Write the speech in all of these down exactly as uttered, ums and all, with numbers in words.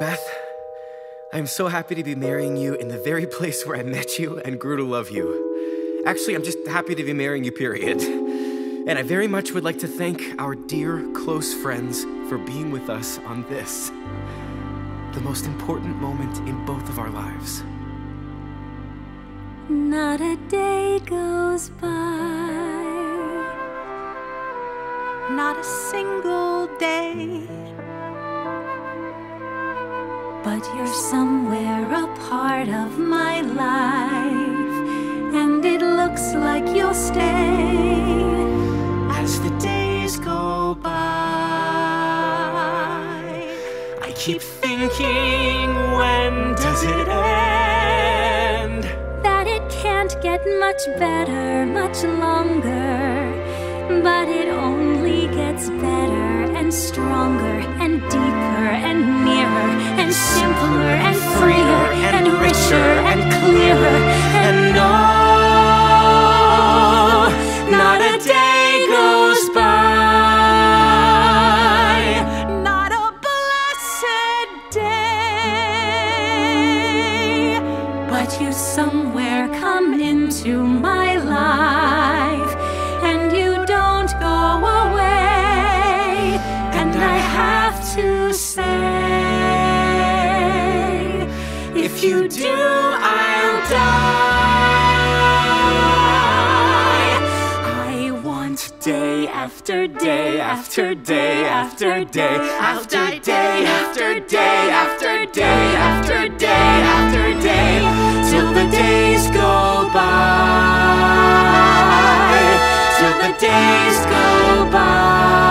Beth, I'm so happy to be marrying you in the very place where I met you and grew to love you. Actually, I'm just happy to be marrying you, period. And I very much would like to thank our dear, close friends for being with us on this, the most important moment in both of our lives. Not a day goes by, not a single day, but you're somewhere a part of my life, and it looks like you'll stay as the days go by. I keep thinking, when does it end? That it can't get much better, much longer, but it only gets better and stronger and deeper and nearer and simpler and freer and richer and clearer. And no, not a day goes by, not a blessed day, but you somewhere come into my life, and you don't go away, and I have to say, if you do, I'll die. I want day after day after day after day after day after day after day after day after day, till the days go by, till the days go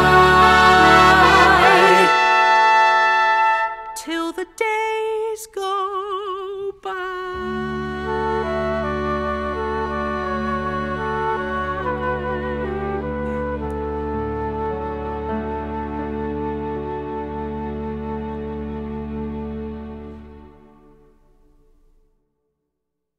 by, till the days go by.